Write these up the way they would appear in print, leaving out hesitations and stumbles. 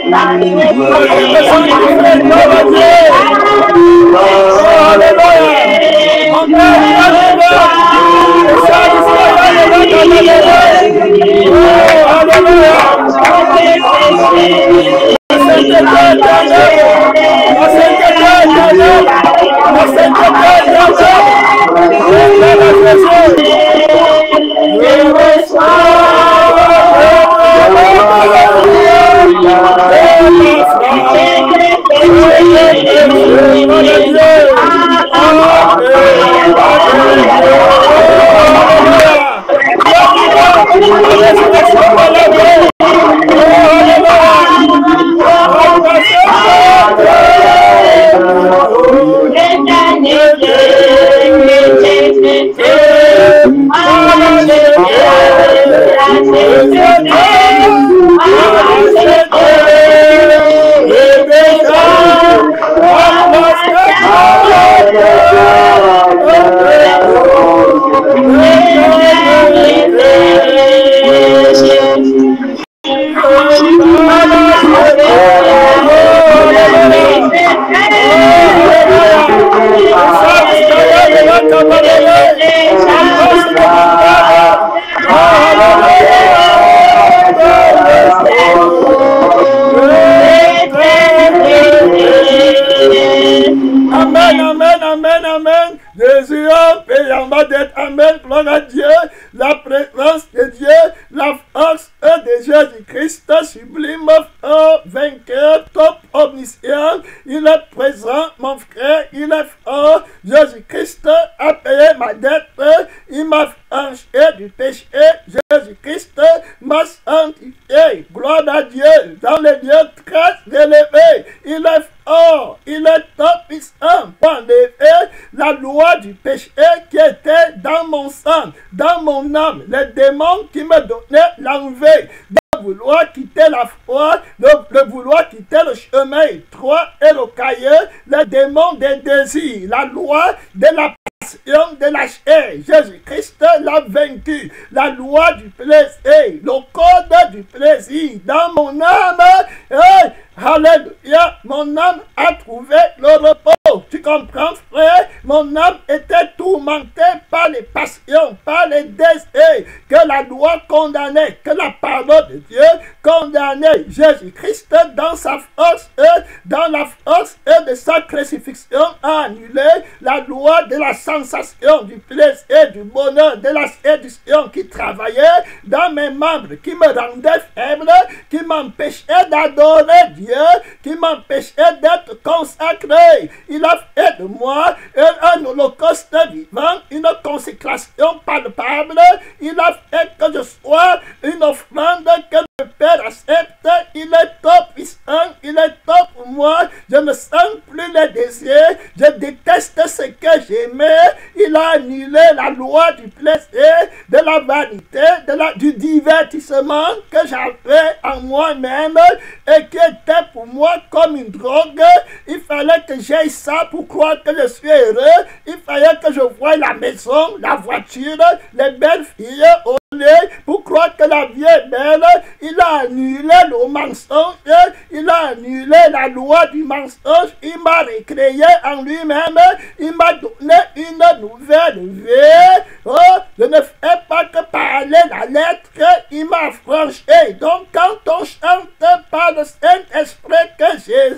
Amen, gloire à Dieu, la présence de Dieu, la force de Jésus-Christ, sublime, fort, vainqueur, top, omniscient, il est présent, mon frère, il est fort, Jésus-Christ a payé ma dette, il m'a franchi du péché, Jésus-Christ m'a sanctifié, gloire à Dieu, dans les lieux très élevés, il est fort, il est top puissant, en effet, la loi du péché qui était dans mon sang, dans mon âme, les démons qui me donnaient l'envie de vouloir quitter la foi, de vouloir quitter le chemin étroit et le cahier, les démons des désirs, la loi de la passion de la chair. Jésus-Christ l'a vaincu, la loi du plaisir, le code du plaisir dans mon âme. Hey, alléluia, mon âme a trouvé le repos. Tu comprends, frère? Mon âme était tourmentée par les passions, par les désirs que la loi condamnait, que la parole de Dieu condamnait. Jésus-Christ, dans sa force, dans la force de sa crucifixion, a annulé la loi de la sensation, du plaisir, du bonheur, de la séduction qui travaillait dans mes membres, qui me rendait faible, qui m'empêchait d'adorer Dieu, qui m'empêchait d'être consacré. Il a fait de moi un holocauste vivant, une consécration palpable. Il a fait que je sois une offrande que le Père accepte. Il est top puissant, il est top pour moi. Je ne sens plus les désirs, je déteste ce que j'aimais. Il a annulé la loi du plaisir, de la vanité, du divertissement que j'avais en moi-même et qui était pour moi comme une drogue. Il fallait que j'aille ça pour croire que je suis heureux. Il fallait que je voie la maison, la voiture, les belles filles au lieu pour croire que la vie est belle. Il a annulé le mensonge, il a annulé la loi du mensonge, il m'a recréé en lui-même, il m'a donné une nouvelle vie. Oh, je ne fais pas que parler la lettre, il m'a franchi. Donc quand on chante par le Saint-Esprit que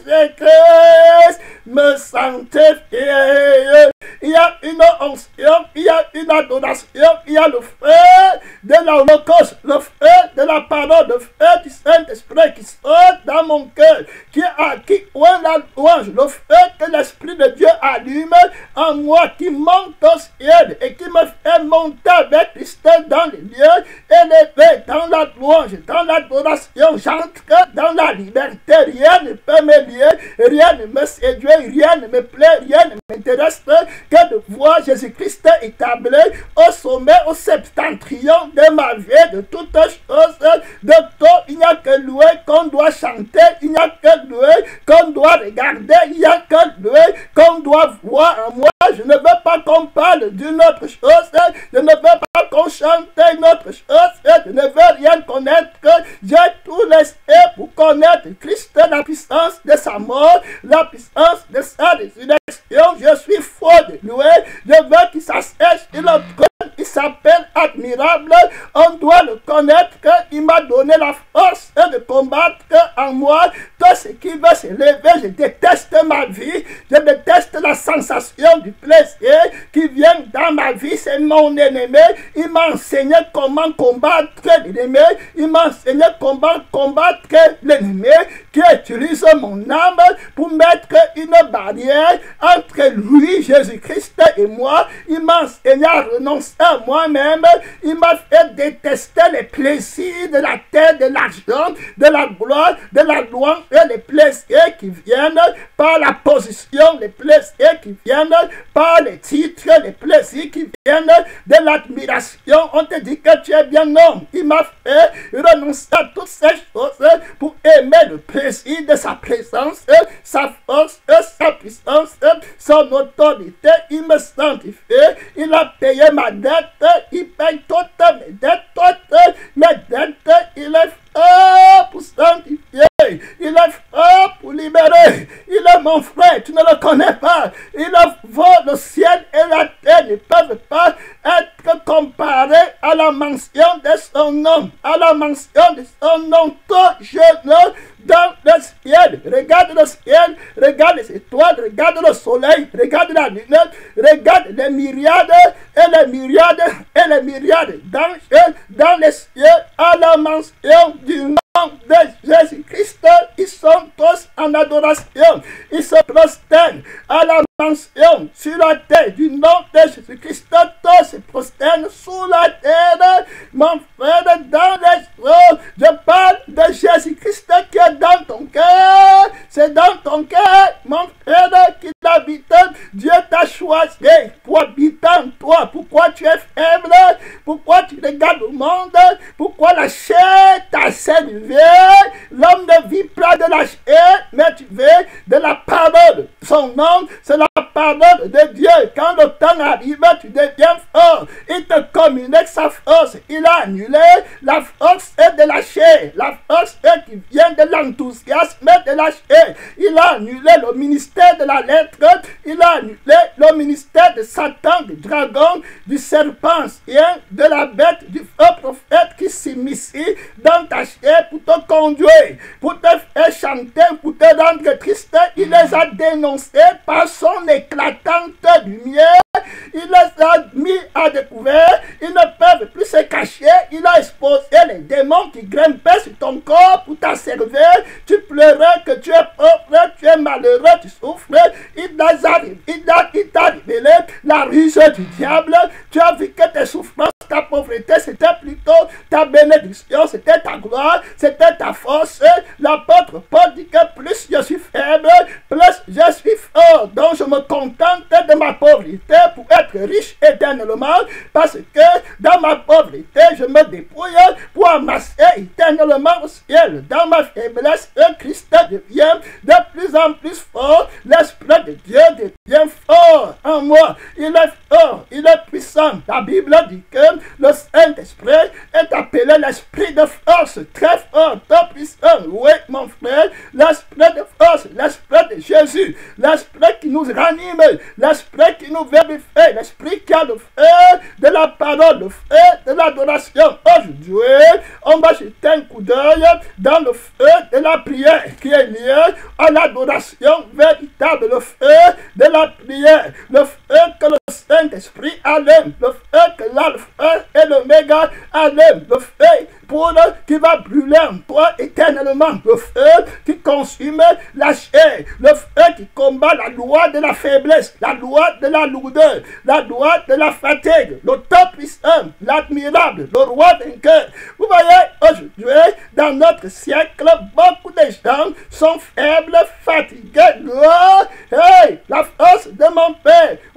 Jésus-Christ me sanctifie, il y a une onction, il y a une adoration, il y a le feu de l'Holocauste, le feu de la parole, le feu du Saint-Esprit qui sort dans mon cœur, qui oint la louange, le feu que l'Esprit de Dieu allume en moi, qui monte au ciel et qui me fait monter avec Christ dans les lieux élevés, dans la louange, dans l'adoration. J'entre dans la liberté, rien ne peut me lier, rien ne me séduit, rien ne me plaît, rien ne m'intéresse que de voir Jésus-Christ établi au sommet, au septentrion de ma vie, de toutes choses. De tout, il n'y a que louer qu'on doit chanter, il n'y a que louer qu'on doit regarder, il n'y a que louer qu'on doit voir en moi. je ne veux pas qu'on parle d'une autre chose. Je ne veux pas qu'on chante une autre chose. Je ne veux rien connaître. J'ai tout laissé pour connaître Christ, la puissance de sa mort, la puissance de sa résurrection. Je suis fou de louer. Je veux qu'il s'assèche sur le trône. Il s'appelle admirable. On doit le connaître. Il m'a donné la force de combattre en moi tout ce qui veut s'élever. Je déteste ma vie. Je déteste la sensation du plaisir qui vient dans ma vie. C'est mon ennemi. Il m'a enseigné comment combattre l'ennemi. Il m'a enseigné comment combattre l'ennemi qui utilise mon âme pour mettre une barrière entre lui, Jésus-Christ, et moi. Il m'a enseigné à renoncer à moi-même. Il m'a fait détester les plaisirs de la terre, de l'argent, de la gloire, de la louange et les plaisirs qui viennent par la position, les plaisirs qui viennent par les titres, les plaisirs qui viennent de l'admiration. On te dit que tu es bien homme. Il m'a fait renoncer à toutes ces choses pour aimer le plaisir de sa présence, sa force, sa puissance, son autorité. Il me sanctifie. Il a payé ma dette. Il paye toutes mes dettes, il est fort pour sanctifier, il est fort pour libérer, il est mon frère, tu ne le connais pas, il vaut le ciel et la terre ne peuvent pas être comparés à la mention de son nom, tout jeune dans le ciel, regarde le ciel, regarde les étoiles, regarde le soleil, regarde la lune, regarde les myriades et les myriades et les myriades d'anges dans les cieux à la mention du nom de Jésus-Christ. Ils sont tous en adoration, ils se prosternent à la mention sur la terre du nom de Jésus-Christ. Tous se prosternent sous la terre, mon frère, dans les eaux. Je parle de Jésus-Christ qui est dans ton cœur. C'est dans ton cœur, mon frère, qu'il habite. Dieu t'a choisi pour habiter en toi. Pourquoi tu es faible? Pourquoi tu regardes le monde? Pourquoi la chair t'a séduit? L'homme ne vit pas de la chair, mais tu veux de la parole. Son nom, c'est la parole de Dieu. Quand le temps arrive, tu deviens fort. Il te communique sa force. Il a annulé la force de la chair. La force qui vient de l'enthousiasme de la chair. Il a annulé le ministère de la lettre. Il a annulé le ministère de Satan, du dragon, du serpent ancien, de la bête, du faux prophète qui s'immiscie dans ta chair pour te conduire, pour te faire chanter, pour te rendre triste. Il les a dénoncés par son éclatante lumière. Il les a mis à découvert. Ils ne peuvent plus se cacher. Il a exposé les démons qui grimpaient sur ton corps pour t'asservir. Tu pleurais que tu es pauvre, tu es malheureux, tu souffres. Il t'a révélé la ruse du diable. Tu as vu que tes souffrances, ta pauvreté, c'était plutôt ta bénédiction, c'était ta gloire, c'était ta force. L'apôtre Paul dit que plus je suis faible, plus je suis fort. Donc je me contente de ma pauvreté pour être riche éternellement, parce que dans ma pauvreté, je me dépouille pour amasser éternellement au ciel. Dans ma faiblesse, Christ devient de plus en plus fort. L'Esprit de Dieu devient fort en moi. Il est fort, il est puissant. La Bible dit que le Saint-Esprit est appelé l'Esprit de force, très fort, très puissant. Oui, mon frère, l'Esprit de force, l'Esprit de Jésus, l'Esprit qui nous ranime, l'Esprit qui nous vérifie, l'Esprit qui a le feu de la parole, le feu de l'adoration. Aujourd'hui, on va jeter un coup d'œil dans le feu de la prière qui est lié à l'adoration véritable, le feu de la prière, le feu que le Saint-Esprit allume, le feu que l'alpha et l'oméga allume, le feu qui va brûler en toi éternellement, le feu qui consume la chair, le feu qui combat la loi de la faiblesse, la loi de la lourdeur, la loi de la fatigue, le tout-puissant, l'admirable, le roi vainqueur. Vous voyez, aujourd'hui, dans notre siècle, beaucoup de gens sont faibles, fatigués. Oh, hey, la force de mon Père, oh,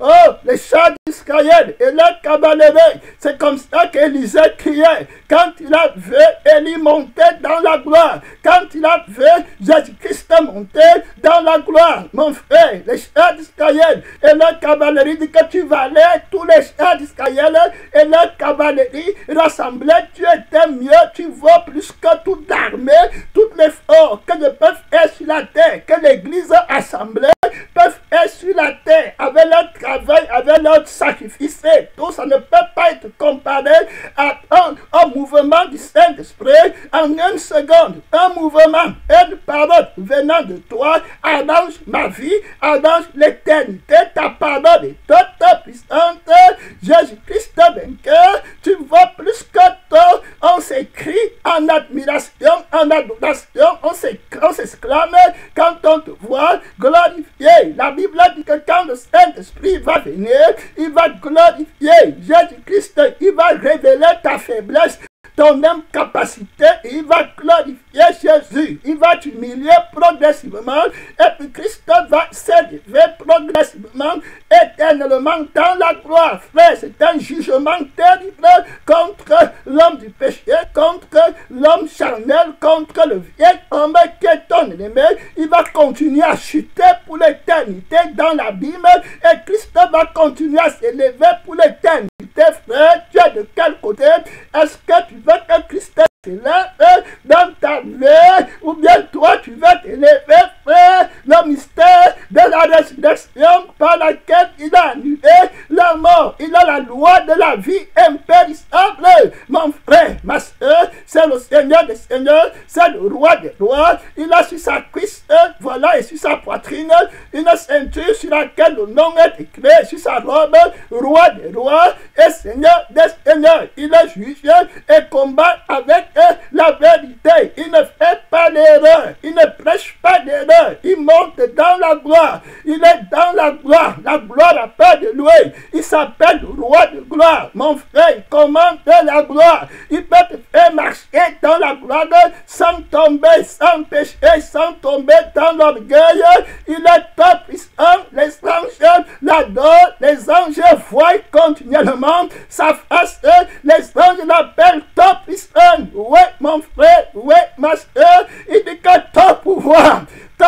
les chars d'Israël et leur cavalerie. C'est comme ça qu'Élisée criait. Quand il a vu Élie monter dans la gloire, quand il a vu Jésus-Christ monter dans la gloire, mon frère, les chars d'Israël et leur cavalerie, dit que tu valais tous les chars d'Israël et leur cavalerie rassemblés, tu étais mieux, tu vaux plus que toute l'armée, tout l'effort que je peux faire sur la terre, que l'Église assemblée peuvent faire sur la terre, avec leur travail, avec leur sacrifice, tout ça ne peut pas être comparé à un mouvement du Saint-Esprit. En une seconde, un mouvement, une parole venant de toi arrange ma vie, arrange l'éternité. Ta parole est toute puissante. Jésus-Christ vainqueur, tu vois plus que toi. On s'écrit en admiration, en adoration, on s'exclame quand on te voit glorifié. La Bible dit que quand le Saint-Esprit va venir, il va glorifier Jésus-Christ, il va révéler ta faiblesse, ton incapacité, il va glorifier Jésus, il va t'humilier progressivement, et puis Christ va s'élever progressivement, éternellement dans la gloire. Frère, c'est un jugement terrible contre l'homme du péché, contre l'homme charnel, contre le vieil homme qui est ton ennemi. Il va continuer à chuter pour l'éternité dans l'abîme, et Christ va continuer à s'élever pour l'éternité. Frère, tu es de quel côté? Est-ce que tu veux que Christ s'élève dans ta vie, ou bien toi tu veux t'élever, frère? Le mystère de la résurrection par laquelle il a annulé la mort, il a la loi de la vie impérissable. Mon frère, ma soeur, c'est le Seigneur des Seigneurs, c'est le roi des rois. Il a sur sa cuisse, voilà, et sur sa poitrine, une ceinture sur laquelle le nom est écrit, sur sa robe, roi des rois et Seigneur des seigneurs. Il est juge et combat avec la vérité. Il ne fait pas d'erreur, il ne prêche pas d'erreur. Il monte dans la gloire, il est dans la gloire a peur de lui. Il s'appelle le roi de gloire. Mon frère, il commande la gloire. Il peut te faire marcher dans la gloire sans tomber, sans pécher, sans tomber dans l'orgueil. Il est top puissant. Les anges l'adorent, les anges voient continuellement sa face. Les anges l'appellent top puissant. Oui, mon frère, oui, ma soeur, il dit que ton pouvoir,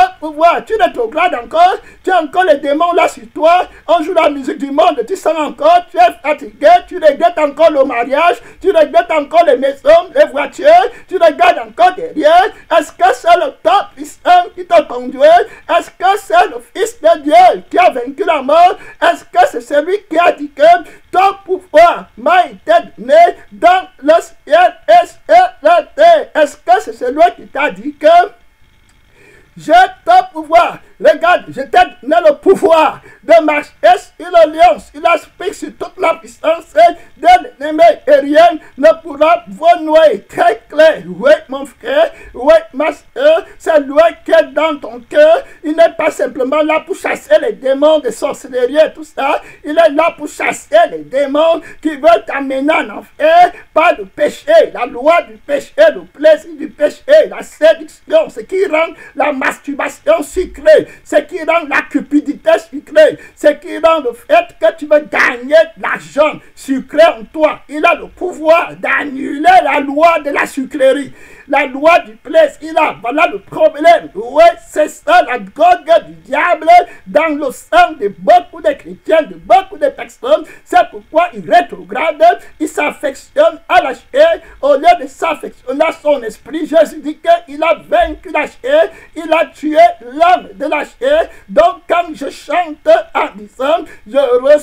tu ne te grades encore, tu as encore les démons là sur toi, on joue la musique du monde, tu sens encore, tu es fatigué, tu regrettes encore le mariage, tu regrettes encore les maisons, les voitures, tu regardes encore derrière. Est-ce que c'est le top puissant qui te conduit? Est-ce que c'est le Fils de Dieu qui a vaincu la mort? Est-ce que c'est celui qui a dit que ton pouvoir m'a été donné dans le ciel et sur la terre? Est-ce que c'est celui qui t'a dit que j'ai ton pouvoir? Regarde, je t'ai donné le pouvoir de marcher sur le lion, sur l'aspect, sur toute la puissance de l'ennemi, et rien ne pourra vous noyer. Très clair. Oui, mon frère, oui, ma soeur, c'est lui qui est dans ton cœur. Il n'est pas simplement là pour chasser les démons de sorcellerie et tout ça. Il est là pour chasser les démons qui veulent t'amener en enfer par le péché, la loi du péché, le plaisir du péché, la séduction, ce qui rend la masturbation sucrée, ce qui rend la cupidité sucrée, ce qui rend le fait que tu veux gagner de l'argent sucré en toi. Il a le pouvoir d'annuler la loi de la sucrerie, la loi du plaisir. Voilà le problème. Oui, c'est ça la drogue du diable dans le sang de beaucoup de chrétiens, de beaucoup de personnes. C'est pourquoi il rétrograde, il s'affectionne à la chair au lieu de s'affectionner à son esprit. Jésus dit qu'il a vaincu la chair, il a tué l'homme de la chair. Donc quand je chante en disant, je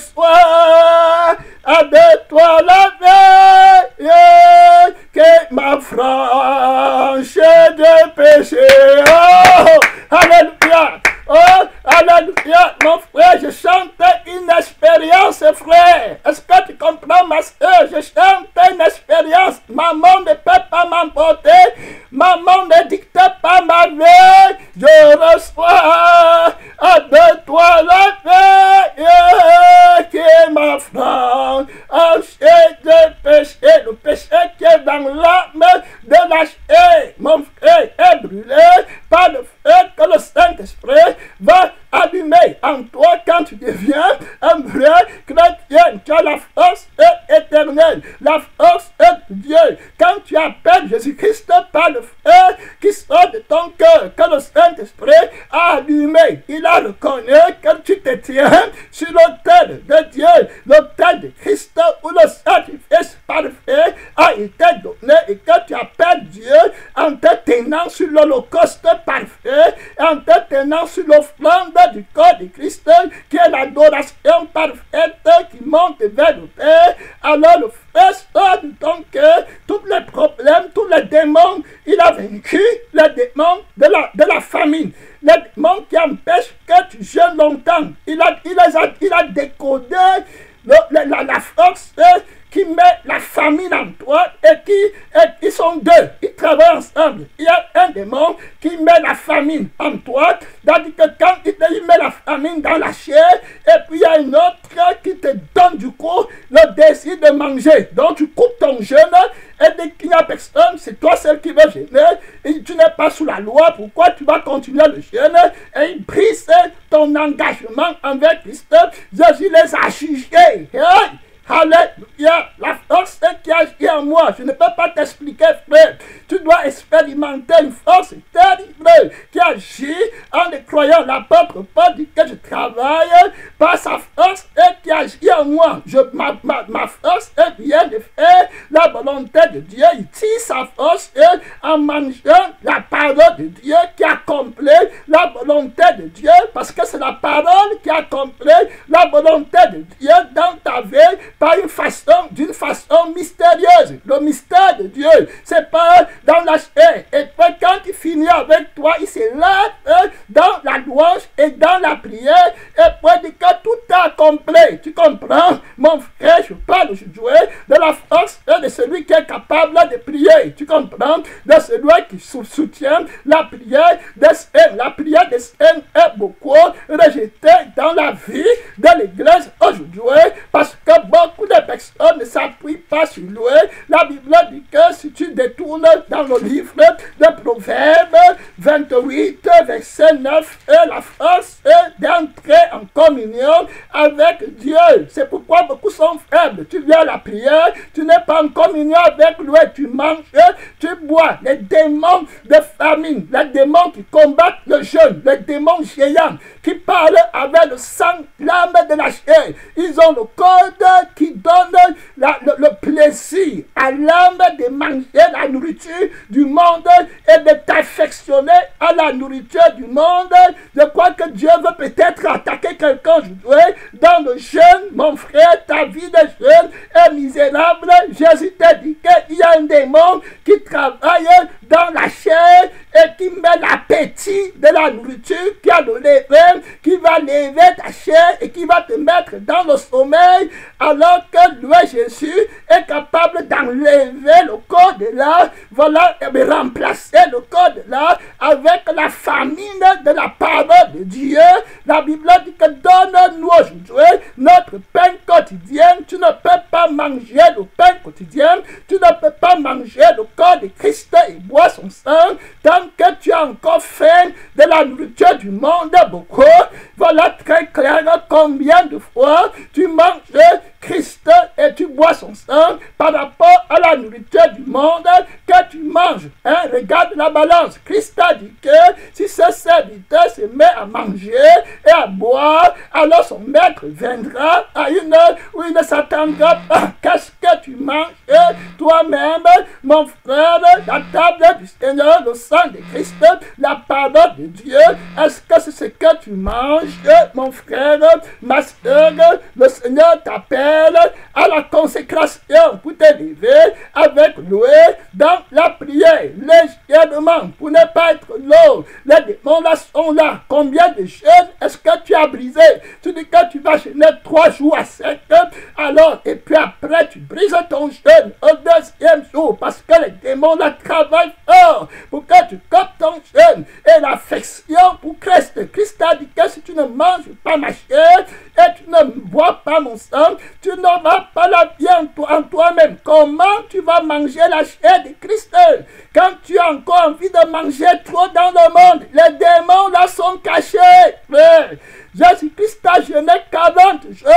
reçois de toi la veille que m'a franchi de péché. Oh, alléluia. Oh, alléluia, mon frère, je chante une expérience, frère. Est-ce que tu comprends, ma soeur? Je chante une expérience. Maman ne peut pas m'emporter. Maman ne dicte pas ma vie. Je reçois de toi la veille qui m'affronte. De péché, le péché qui est dans l'âme de la chair, mon frère, est brûlé par le fait que le Saint-Esprit va allumer en toi quand tu deviens un vrai chrétien. éternel. La force de Dieu. Quand tu appelles Jésus-Christ par le feu qui sort de ton cœur, que le Saint-Esprit a allumé, il a reconnu que tu te tiens sur l'autel de Dieu, l'autel de Christ, où le sacrifice parfait a été donné et que tu appelles Dieu en te tenant sur l'holocauste parfait, en te tenant sur l'offrande du corps de Christ, qui est l'adoration parfaite qui monte vers le Père. Alors le feu sort de ton cœur, tous les problèmes, tous les démons, il a vaincu les démons de la famine, les démons qui empêchent que tu jeûnes longtemps. Il a décodé la force qui met la famine en toi et ils sont deux, ils travaillent ensemble. Il y a un démon qui met la famine en toi, c'est-à-dire que quand il met la famine dans la chair, et puis il y a une autre qui te donne du coup le désir de manger. Donc tu coupes ton jeûne et dès qu'il n'y a personne, c'est toi celle qui veut jeûner et tu n'es pas sous la loi, pourquoi tu vas continuer le jeûne? Et il brise ton engagement envers Christ. Jésus les a jugés. Hey! Alléluia, la force qui agit en moi, je ne peux pas t'expliquer, frère. Tu dois expérimenter une force terrible qui agit en les croyant. L'apôtre Paul dit que je travaille par sa force qui agit en moi. Ma force vient de faire la volonté de Dieu. Il tire sa force en mangeant la parole de Dieu qui accomplit la volonté de Dieu, parce que c'est la parole qui accomplit la volonté de Dieu dans ta vie d'une façon mystérieuse. Le mystère de Dieu, c'est pas dans la chair. Et puis quand il finit avec toi, il s'élève dans la louange et dans la prière. Et puis dit que tout est accompli. Tu comprends, mon frère, je parle aujourd'hui de la force de celui qui est capable de prier. Tu comprends, de celui qui soutient la prière d'Esther. La prière d'Esther est beaucoup rejetée dans la vie de l'Église aujourd'hui, parce que beaucoup de personnes ne s'appuient pas sur lui. La Bible dit que si tu détournes dans le livre de Proverbes 28, verset 9, la force d'entrer en communion avec Dieu. C'est pourquoi beaucoup sont faibles. Tu viens à la prière, tu n'es pas en communion avec lui, tu manges, tu bois. Les démons de famine, les démons qui combattent le jeûne, les démons géants qui parlent avec le sang, l'âme de la chair. Ils ont le code qui donne le plaisir à l'âme de manger la nourriture du monde et de t'affectionner à la nourriture du monde. Je crois que Dieu veut peut-être attaquer quelqu'un aujourd'hui dans le jeûne. Mon frère, ta vie de jeûne est misérable. Jésus t'a dit qu'il y a un démon qui travaille dans la chair et qui met l'appétit de la nourriture, qui a le levain, qui va lever ta chair et qui va te mettre dans le sommeil, alors que lui, Jésus, est capable d'enlever le corps de là, voilà, et de remplacer le corps de là avec la famine de la parole de Dieu. La Bible dit que donne-nous aujourd'hui notre pain quotidien. Tu ne peux pas manger le pain quotidien, tu ne peux pas manger le corps de Christ et boire son sang tant que tu as encore faim de la nourriture du monde. Beaucoup, voilà très clair combien de fois tu manges Christ et tu bois son sang par rapport à la nourriture du monde que tu manges. Regarde la balance. Christ a dit que si ce serviteur se met à manger et à boire, alors son maître viendra à une heure où il ne s'attendra pas. Qu'est-ce que tu manges toi-même, mon frère? La table du Seigneur, le sang de Christ, la parole de Dieu. Est-ce que c'est ce que tu manges, mon frère, ma soeur? Le Seigneur t'appelle à la consécration pour t'élever avec lui dans la prière, légèrement, pour ne pas être lourd. Les démons là sont là. Combien de jeûnes est-ce que tu as brisé? Tu dis que tu vas jeûner 3 jours à 7, alors, et puis après tu brises ton jeûne au 2e jour, parce que les démons là travaillent fort pour que tu coupes ton jeûne et l'affection pour Christ. Christ a dit que si tu ne manges pas ma chair et tu ne bois pas mon sang, tu n'auras pas la vie en toi-même. Comment tu vas manger la chair de Christ quand tu as encore envie de manger trop dans le monde? Les démons là sont cachés. Jésus-Christ a jeûné 40 jours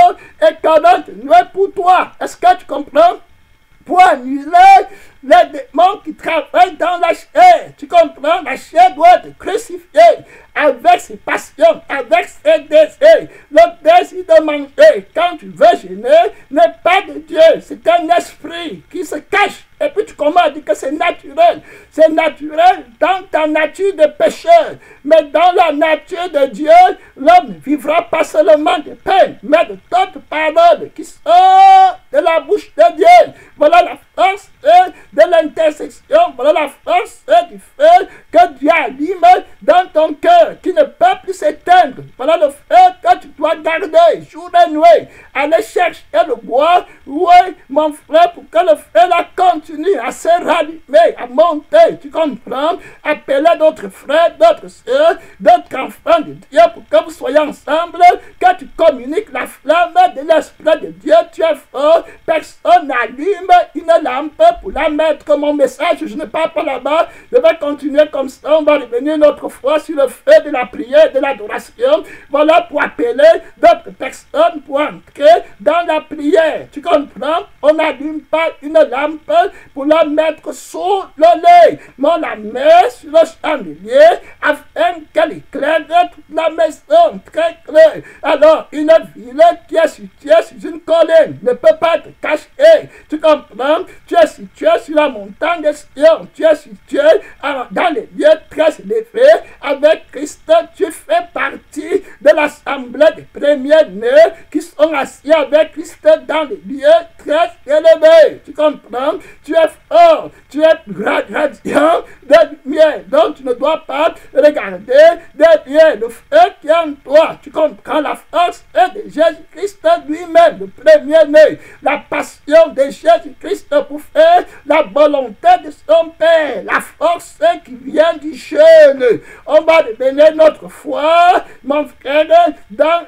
et 40 nuées pour toi. Est-ce que tu comprends? Pour annuler les démons qui travaillent dans la chair. Tu comprends? La chair doit être crucifiée avec ses passions, avec ses désirs. Le désir de manger, quand tu veux gêner, n'est pas de Dieu. C'est un esprit qui se cache. Et puis tu commences à dire que c'est naturel. C'est naturel dans ta nature de pécheur. Mais dans la nature de Dieu, l'homme ne vivra pas seulement de pain, mais de toutes paroles qui sortent de la bouche de Dieu. Voilà la force de l'intersection. Voilà la force du feu que Dieu allume dans ton cœur, qui ne peut plus s'éteindre. Voilà le feu que tu dois garder jour et nuit. Aller chercher le bois, oui, mon frère, pour que le feu la continue à se rallumer, à monter. Tu comprends? Appeler d'autres frères, d'autres sœurs, d'autres enfants de Dieu pour que vous soyez ensemble, que tu communiques la flamme de l'Esprit de Dieu. Tu es fort. Personne n'allume une lampe pour la mettre. Mon message, je ne parle pas là-bas. Je vais continuer comme ça. On va revenir une autre fois sur le feu de la prière, de l'adoration. Voilà pour appeler d'autres personnes pour entrer dans la prière. Tu comprends? On n'allume pas une lampe pour la mettre sous le lit, mais on la met sur le chandelier afin qu'elle éclaire toute la maison très clair. Alors, une ville qui est située sur une colline ne peut pas être cachée. Tu comprends? Tu es situé sur la montagne de Sion. Tu es situé dans les lieux très élevés avec Christ. Tu fais partie de l'assemblée des premiers-nés qui sont assis avec Christ dans les lieux très élevés. Tu comprends? Tu es fort, tu es radiant de lumière, donc tu ne dois pas regarder derrière le feu qui est en toi. Tu comprends? La force de Jésus-Christ lui-même, le premier-né, la passion de Jésus-Christ pour faire la volonté de son Père, la force qui vient du jeûne. On va devenir notre foi, mon frère, dans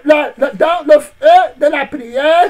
le feu de la prière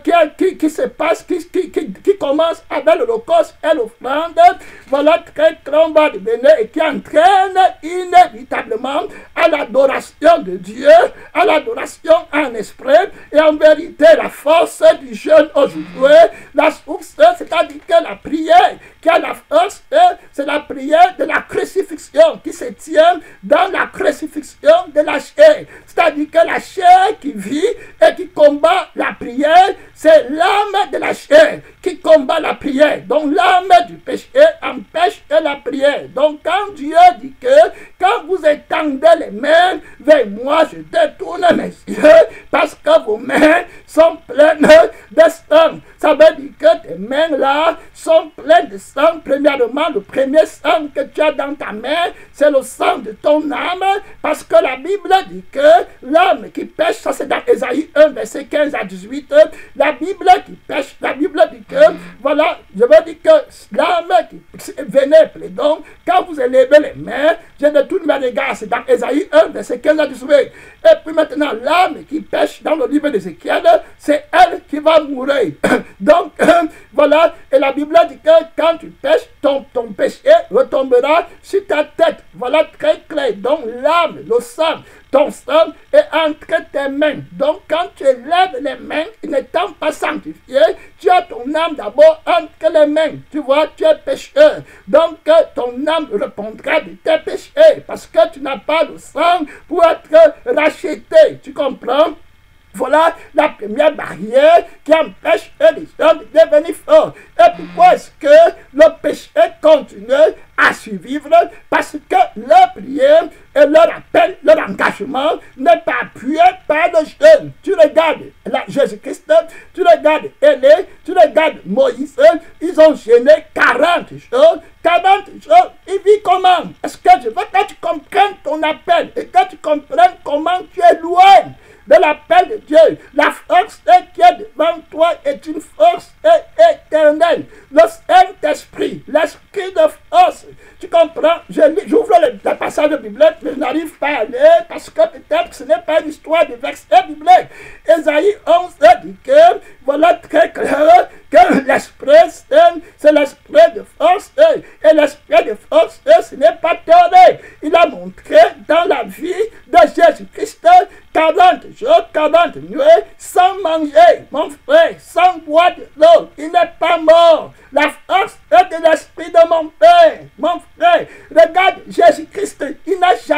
qui se passe, qui commence avec l'Holocauste et l'offrande. Voilà très grand va devenir et qui entraîne inévitablement à l'adoration de Dieu, à l'adoration en esprit et en vérité. La force du jeûne aujourd'hui, la source, c'est-à-dire que la prière qui a la force, c'est la prière de la crucifixion qui se tient dans la crucifixion de la chair. C'est-à-dire que la chair qui vit et qui combat la prière, c'est l'âme de la chair qui combat la prière. Donc l'âme du péché empêche la prière. Donc quand Dieu dit que quand vous étendez les mains vers moi, je détourne mes yeux parce que vos mains sont pleines de sang. Ça veut dire que tes mains là sont pleines de sang. Premièrement, le premier sang que tu as dans ta main, c'est le sang de ton âme, parce que la Bible dit que l'âme qui pêche, ça c'est dans Ésaïe 1, verset 15 à 18, la Bible qui pêche, la Bible dit que, voilà, je veux dire que l'âme qui venez, donc, quand vous élevez les mains, je détourne mes regards, c'est dans Ésaïe 1, verset 15 à 18. Et puis maintenant, l'âme qui pêche dans le livre d'Ézéchiel, c'est elle qui va mourir. Donc, voilà, et la Bible dit que quand tu pêches, ton péché retombera sur ta tête. Voilà très clair. Donc, l'âme, le sang, ton sang est entre tes mains. Donc, quand tu lèves les mains, n'étant pas sanctifié, tu as ton âme d'abord entre les mains. Tu vois, tu es pécheur. Donc, ton âme répondra de tes péchés parce que tu n'as pas le sang pour être racheté. Tu comprends? Voilà la première barrière qui empêche les gens de devenir forts. Et pourquoi est-ce que le péché continue à survivre? Parce que leur prière et leur appel, leur engagement n'est pas appuyé par le jeûne. Tu regardes Jésus-Christ, tu regardes Élie, tu regardes Moïse, ils ont jeûné 40 jours. 40 jours, ils vivent comment? Est-ce que je veux que tu comprennes ton appel et que tu comprennes comment tu es loin de l'appel de Dieu? La force qui est devant toi est une force éternelle. Le Saint-Esprit, l'esprit de force. Tu comprends? J'ouvre le passage biblique, mais je n'arrive pas à lire parce que peut-être que ce n'est pas une histoire de verset biblique. Ésaïe 11 dit que, voilà très clair, que l'esprit saint, c'est l'esprit de force. Et l'esprit de force, ce n'est pas théorique. Il a montré dans la vie de Jésus-Christ 40 jours, 40 nuits, sans manger. Mon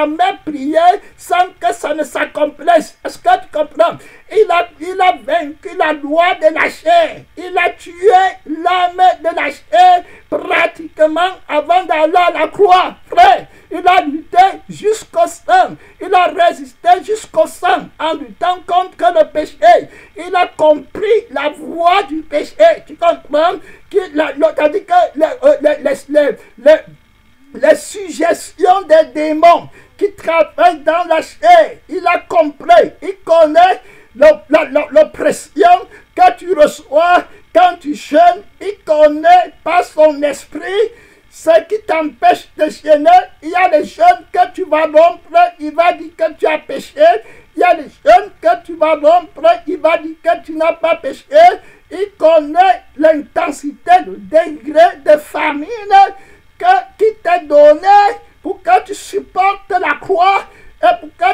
jamais prié sans que ça ne s'accomplisse. Est-ce que tu comprends? Il a vaincu la loi de la chair. Il a tué l'âme de la chair pratiquement avant d'aller à la croix. Frère, il a lutté jusqu'au sang. Il a résisté jusqu'au sang en luttant contre le péché. Il a compris la voie du péché. Tu comprends? C'est-à-dire que les suggestions des démons qui travaillent dans la chair, il a compris. Il connaît l'oppression que tu reçois quand tu jeûnes. Il connaît par son esprit ce qui t'empêche de jeûner. Il y a les jeûnes que tu vas rompre, il va dire que tu as péché. Il y a les jeûnes que tu vas rompre, il va dire que tu n'as pas péché. Il connaît l'intensité, le degré de famine qui t'est donné pour que tu supportes la croix et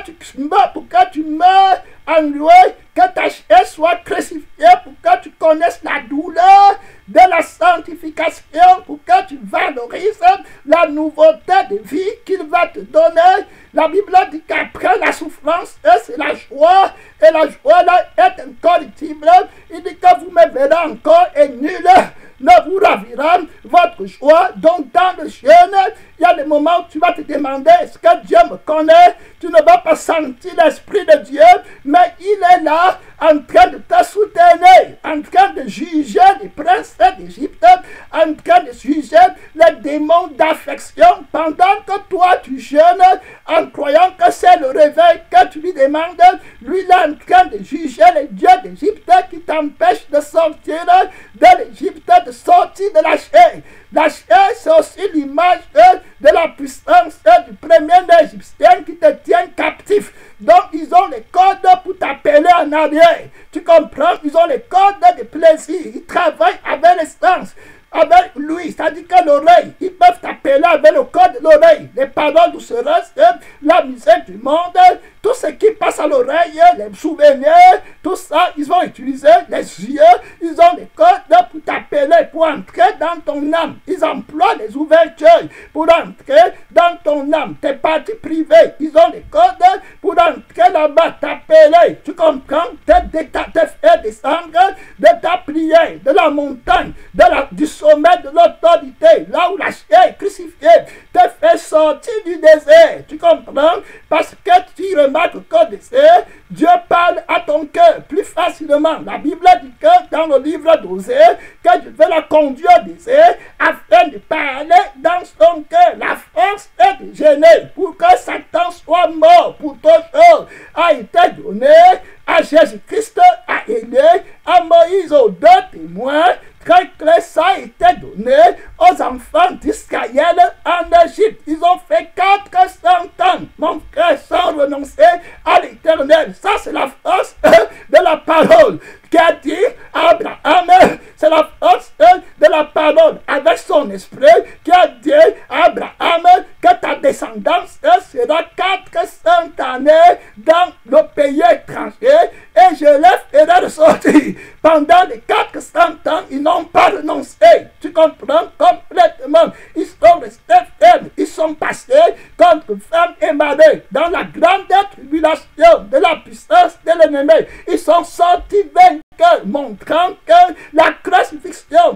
pour que tu meurs en lui, que ta chair soit crucifiée, pour que tu connaisses la douleur de la sanctification, pour que tu valorises la nouveauté de vie qu'il va te donner. La Bible dit qu'après la souffrance, c'est la joie, et la joie là est incorruptible. Il dit que vous me verrez encore et nul ne vous ravira votre joie. Donc dans le jeûne, il y a des moments où tu vas te demander, est-ce que Dieu me connaît? Tu ne vas pas sentir l'Esprit de Dieu, mais il est là en train de te soutenir, en train de juger les princes d'Égypte, en train de juger les démons d'affection, pendant que toi tu jeûnes en croyant que c'est le réveil que tu lui demandes. Lui il est en train de juger les dieux d'Égypte qui t'empêchent de sortir de l'Égypte, de sortir de la chair. La chair, c'est aussi l'image de la puissance du premier Égyptien qui te tient captif. Donc, ils ont les codes pour t'appeler en arrière. Tu comprends? Ils ont les codes de plaisir. Ils travaillent avec les sens, avec lui. C'est-à-dire que l'oreille, ils peuvent t'appeler avec le code de l'oreille. Les paroles doucereuses, la misère du monde, tout ce qui passe à l'oreille, les souvenirs, tout ça, ils vont utiliser les yeux. Ils ont les codes pour t'appeler, pour entrer dans ton âme. Ils emploient les ouvertures pour entrer dans ton âme. Tes parties privées, ils ont les codes pour entrer là-bas, t'appeler. Tu comprends? Te faire descendre de ta prière, de la montagne, du sommet de l'autorité, là où la chair est crucifiée, te faire sortir du désert. Tu comprends? Parce que tu remarques qu'au désert, Dieu parle à ton cœur plus facilement. La Bible dit que dans le livre d'Osée, que Dieu veut la conduire au désert afin de parler dans son cœur. La force est de gêner pour que Satan soit mort pour toujours a été donnée à Jésus-Christ, à Élie, à Moïse, aux deux témoins. Très clair, ça a été donné aux enfants d'Israël en Égypte. Ils ont fait 400 ans, mon frère, sans renoncer à l'Éternel. Ça, c'est la force de la parole qui a dit à Abraham. C'est la force de la parole avec son esprit qui a dit à Abraham que ta descendance sera 400 années dans le pays étranger et je les ferai ressortir. Pendant les 400 ans, ils n'ont pas renoncé. Tu comprends? Complètement. Ils sont restés fermes. Ils sont passés contre femmes et mari dans la grande tribulation de la puissance de l'ennemi. Ils sont sortis vainqueurs, montrant que la crucifixion,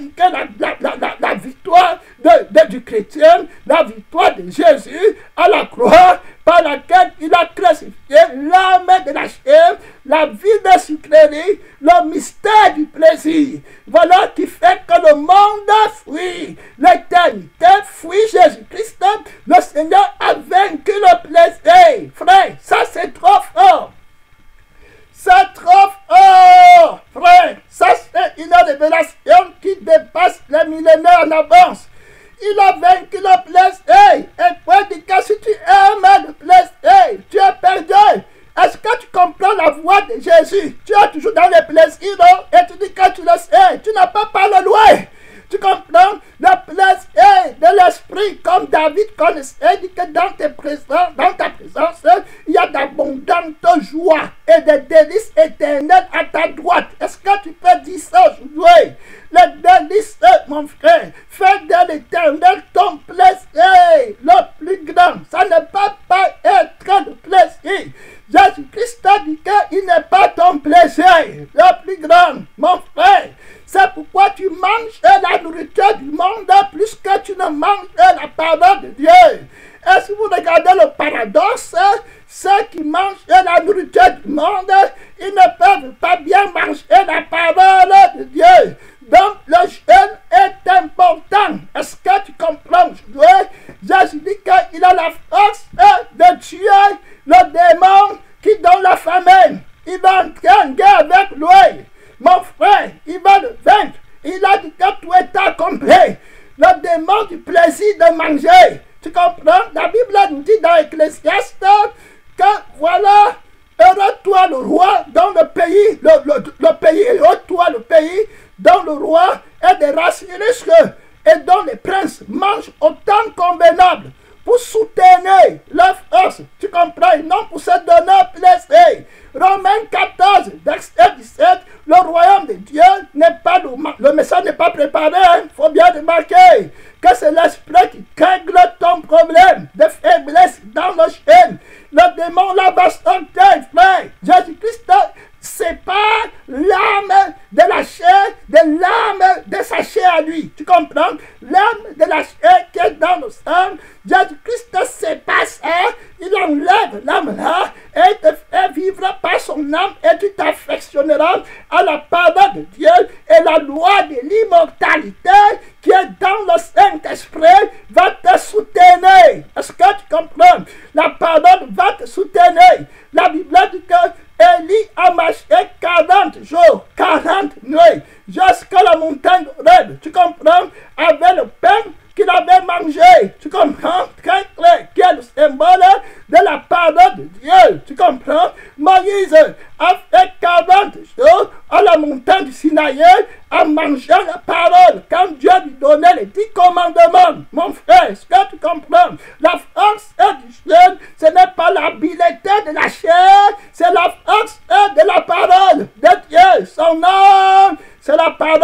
la victoire du chrétien, la victoire de Jésus à la croix, par laquelle il a crucifié l'âme de la chair, la vie de sucrerie, le mystère du plaisir. Voilà qui fait que le monde fuit l'éternité, fuit Jésus-Christ. Le Seigneur a vaincu le plaisir. Frère, ça c'est trop fort. C'est trop fort, frère. Ça c'est une révélation qui dépasse les millénaires en avance. Il a vaincu le plaisir. Et puis dit que si tu aimes le plaisir, tu es perdu. Est-ce que tu comprends la voix de Jésus? Tu es toujours dans les plaisirs et tu dis que tu le sais. Tu n'as pas parlé loin. Tu comprends? Le plaisir de l'esprit, comme David connaissait, dit que dans ta présence, il y a d'abondantes joies et des délices éternelles à ta droite. Est-ce que tu peux dire ça aujourd'hui? Les délices, mon frère, fais de l'éternel ton plaisir le plus grand. Ça ne peut pas léger, le plus grand, mon frère. C'est pourquoi tu manges la nourriture du monde plus que tu ne manges la parole de Dieu. Et si vous regardez le paradoxe, ceux qui mangent la nourriture du monde, ils ne peuvent pas bien manger la parole de Dieu. Donc le jeûne est important. Est-ce que tu comprends aujourd'hui? Jésus dit qu'il a la force de tuer le démon qui donne la famine. Il va entrer en guerre avec lui. Mon frère, il va le vaincre. Il a dit que tout est accompli. Le démon du plaisir de manger. Tu comprends? La Bible nous dit dans Ecclésiaste que voilà, heureux toi le roi dans le pays, le pays, heureux toi le pays dont le roi est des races riches et dont les princes mangent autant convenable pour soutenir leur force. Tu comprends? Et non pour se donner plaisir. Romains 14, verset 17, le royaume de Dieu n'est pas le message n'est pas préparé. Il faut bien remarquer que c'est l'esprit qui règle ton problème de faiblesse dans le chêne. Le démon là va sortir, frère. Jésus-Christ sépare l'âme de la chair de l'âme de sa chair à lui. Tu comprends? L'âme de la chair qui est dans le sang, Jésus-Christ sépare ça, il enlève l'âme là et te fait vivre par son âme et tu t'affectionneras à la parole de Dieu et la loi de l'immortalité qui est dans le Saint-Esprit va te soutenir. Est-ce que tu comprends? La parole va te soutenir. La Bible dit que Élie a marché 40 jours, 40 nuits, jusqu'à la montagne d'Horeb. Tu comprends? Avec le pain qu'il avait mangé. Tu comprends? Très clair, qui est le symbole de la parole de Dieu. Tu comprends? Moïse a fait 40 jours à la montagne du Sinaï en mangeant la parole. Quand Dieu lui donnait les 10 commandements, mon frère, est-ce que tu comprends? La force du jeûne, ce n'est pas l'habileté de la chair, c'est la force de la parole de Dieu. Son nom, c'est la parole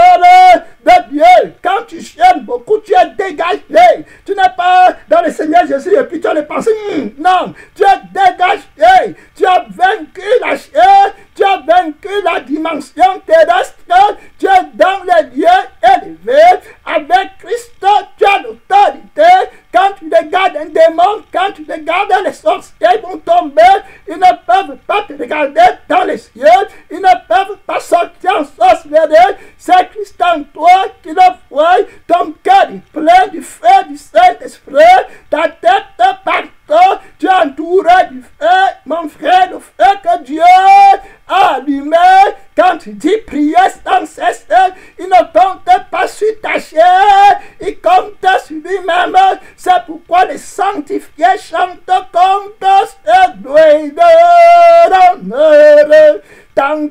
de Dieu. Quand tu jeûnes beaucoup, tu es dégagé. Tu n'es pas dans le Seigneur Jésus et puis tu as les pensées. Non, tu es dégagé. Tu as vaincu la chair. Tu as vaincu la dimension terrestre. Tu es dans les lieux élevés. Avec Christ, tu as l'autorité. Quand tu regardes un démon, quand tu regardes les sorciers, ils vont tomber. Ils ne peuvent pas te regarder dans les cieux. Ils ne peuvent pas sortir en sorcellerie. C'est Christ en toi qui le voit. Ton cœur est plein du feu du Saint-Esprit. Ta tête partout. Tu es entouré du feu, mon frère, le feu que Dieu a allumé. Quand tu dis prier sans cesse, il ne compte pas sur ta chair, il compte sur lui-même. C'est pourquoi les sanctifiés chantent contre ce loué de l'honneur. Tant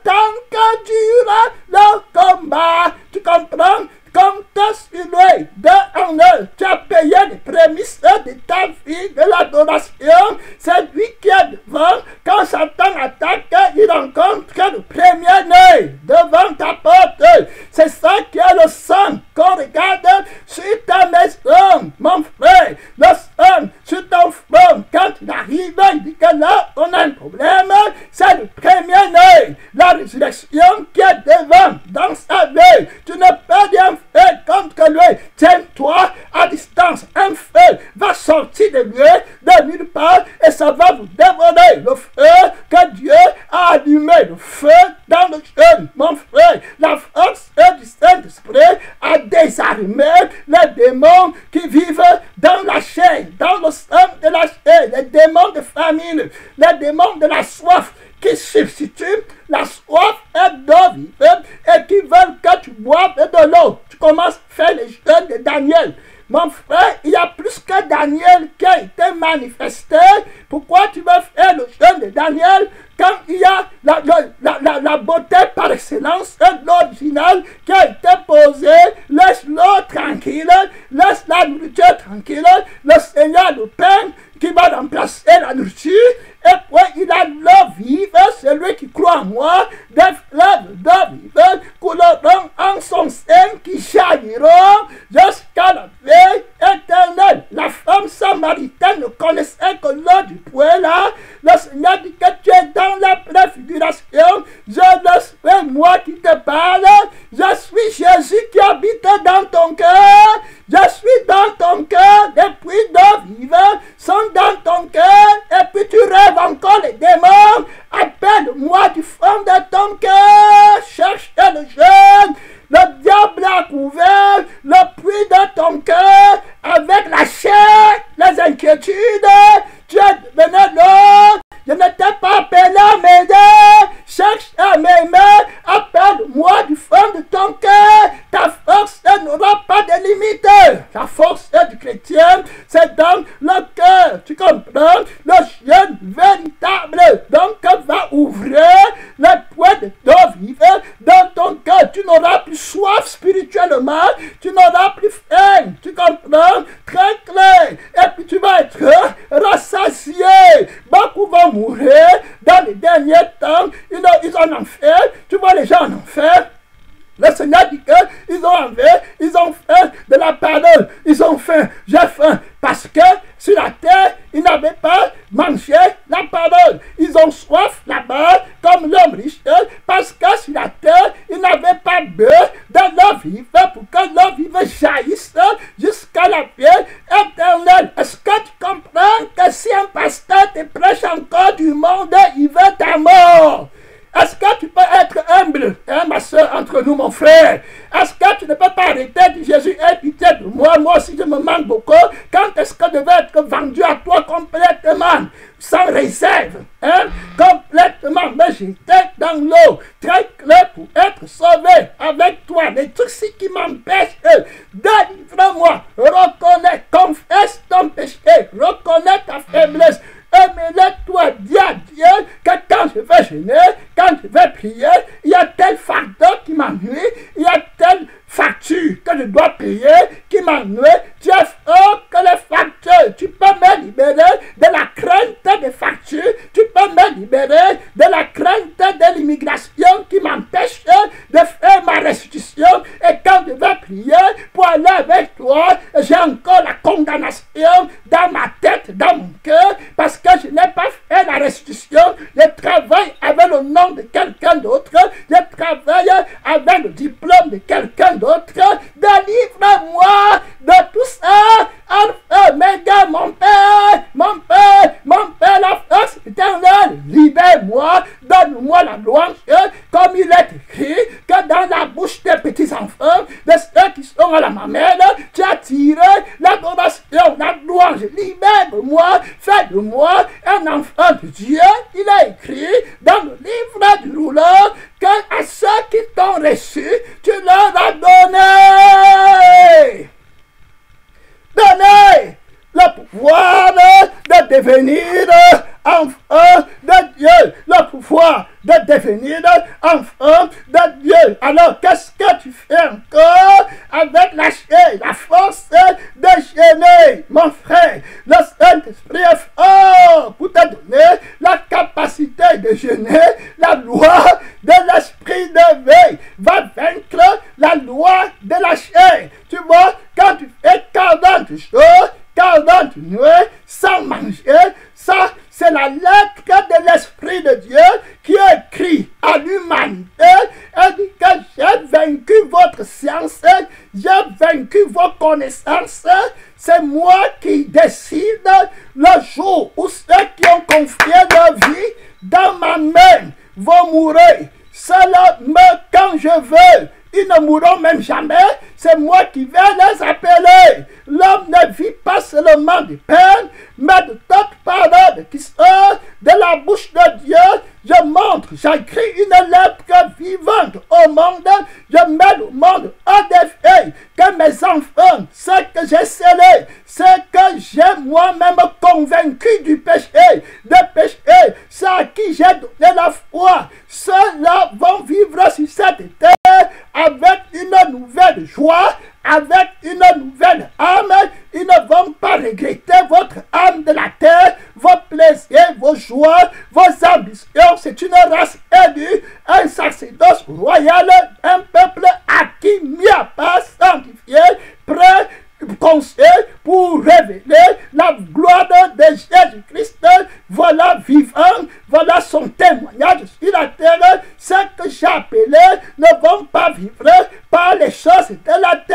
que dure le combat, tu comprends? Compte sur lui de honneur. Tu as payé les prémices de ta vie, de l'adoration. C'est lui qui est devant. Quand Satan attaque, il rencontre le premier-né devant ta porte. C'est ça qui est le sang qu'on regarde sur ta maison, mon frère. Le sang sur ton front. Quand il arrive, il dit que là, on a un problème. C'est le premier-né. La résurrection qui est devant dans sa vie. Tu ne peux rien faire contre lui. Tiens-toi à distance. Un feu va sortir de lui, de nulle part, et ça va vous dévorer. Le feu que Dieu a allumé, le feu dans le jeûne, mon frère. La force du Saint-Esprit a désarmé les démons qui vivent dans la chair, dans le sang de la chair, les démons de famine, les démons de la soif, qui substituent la soif et d'eau vive et qui veulent que tu boives de l'eau. Tu commences à faire les jeûnes de Daniel. Mon frère, il y a plus que Daniel qui a été manifesté. Pourquoi tu veux faire le jeûne de Daniel quand il y a la beauté par excellence de l'original qui a été posée? Laisse-le tranquille, laisse la nourriture tranquille. Le Seigneur le pain qui va remplacer la nourriture. Et puis il a l'eau vive, celui qui croit en moi, des fleuves d'eau vive couleront en son sein qui jailliront jusqu'à la vie éternelle. La femme samaritaine ne connaissait que l'eau du puits là. Le Seigneur dit que tu es dans la préfiguration. je ne suis moi qui te parle, je suis Jésus qui habite dans ton cœur, je suis dans ton cœur depuis de vivants sont dans ton cœur, et puis tu rêves encore les démons, appelle-moi du fond de ton cœur, cherche le jeûne. Le diable a couvert le puits de ton cœur avec la chair, les inquiétudes. Tu es devenu l'homme. Je ne t'ai pas appelé à m'aider. Cherche à m'aimer. Appelle-moi du fond de ton cœur. Ta force n'aura pas de limite. La force du chrétien, c'est dans le cœur. Tu comprends? Le jeûne véritable. Donc, va ouvrir les points d'eau vivante dans ton cœur. Tu n'auras plus soif spirituellement. Tu n'auras plus faim. Tu comprends? Très clair. Et puis tu vas être rassasié. Beaucoup vont mourir dans les derniers temps. Ils en enfer. Tu vois les gens en enfer. Le Seigneur dit qu'ils ont envie, ils ont faim de la parole. Ils ont faim, j'ai faim. Parce que sur la terre, ils n'avaient pas mangé la parole. Ils ont soif là-bas, comme l'homme riche. Parce que sur la terre, ils n'avaient pas bu de l'eau vive pour que l'eau vive jaillisse jusqu'à la vie éternelle. Est-ce que tu comprends que si un pasteur te prêche encore du monde, il veut ta mort? Est-ce que tu peux être humble, hein, ma soeur, entre nous, mon frère? Est-ce que tu ne peux pas arrêter de Jésus, aie pitié de moi, moi aussi je me manque beaucoup. Quand est-ce que je vais être vendu à toi complètement, sans réserve, hein? Complètement, mais j'étais dans l'eau, très clair pour être sauvé avec toi. Les trucs qui m'empêchent, délivre-moi, reconnais, confesse ton péché, reconnais ta faiblesse. Aimez-le-toi, dis à Dieu que quand je vais jeûner, quand je vais prier, il y a tel fardeau qui m'ennuie, il y a telle facture que je dois payer qui m'ennuie. Tu es fort que les factures. Tu peux me libérer de la crainte des factures. Tu peux me libérer de la crainte de l'immigration qui m'empêche de faire ma restitution. Et quand je vais prier pour aller avec toi, j'ai encore la condamnation dans ma tête, dans mon cœur, parce que je n'ai pas fait la restitution. Je travaille avec le nom de quelqu'un d'autre. Je travaille avec le diplôme de quelqu'un d'autre. Délivre-moi de tout ça. Alpha, Méga, mon Père, la force éternelle. Libère-moi, donne-moi la louange, comme il est écrit, que dans la bouche des petits-enfants, de ceux qui sont à la mamelle, tu as tiré l'adoration, la louange. Libère-moi, fais de moi un enfant de Dieu. Il est écrit dans le livre du rouleur que à ceux qui t'ont reçu, tu leur as donné. Donné le pouvoir de devenir enfant de Dieu. Le pouvoir de devenir enfant de Dieu. Alors, qu'est-ce que tu fais encore avec la chair, la force de gêner, mon frère? Le Saint-Esprit est fort pour te donner la capacité de gêner. La loi de l'esprit de veille va vaincre la loi de la chair. Tu vois, quand tu fais 40 jours, 40 nuits sans manger, ça, c'est la lettre de l'Esprit de Dieu qui est écrit à l'humanité. Elle dit que j'ai vaincu votre science, j'ai vaincu vos connaissances. C'est moi qui décide le jour où ceux qui ont confié leur vie dans ma main vont mourir. Seulement quand je veux. Ils ne mourront même jamais. C'est moi qui vais les appeler. L'homme ne vit pas seulement de peine, mais de toute parole qui sort de la bouche de Dieu. Je montre, j'écris une lettre vivante au monde. Je mets le monde au défi. Que mes enfants, ce que j'ai scellé, ce que j'ai moi-même convaincu du péché, c'est à qui j'ai donné la foi. Ceux-là vont vivre sur cette terre avec une nouvelle joie, avec une nouvelle âme. Ils ne vont pas regretter votre âme de la terre, vos plaisirs, vos joies, vos ambitions. C'est une race élue, un sacerdoce royal, un peuple acquis, mis à part, sanctifié, prêt, conseil pour révéler la gloire de Jésus-Christ. Voilà vivant, voilà son témoignage sur la terre. C'est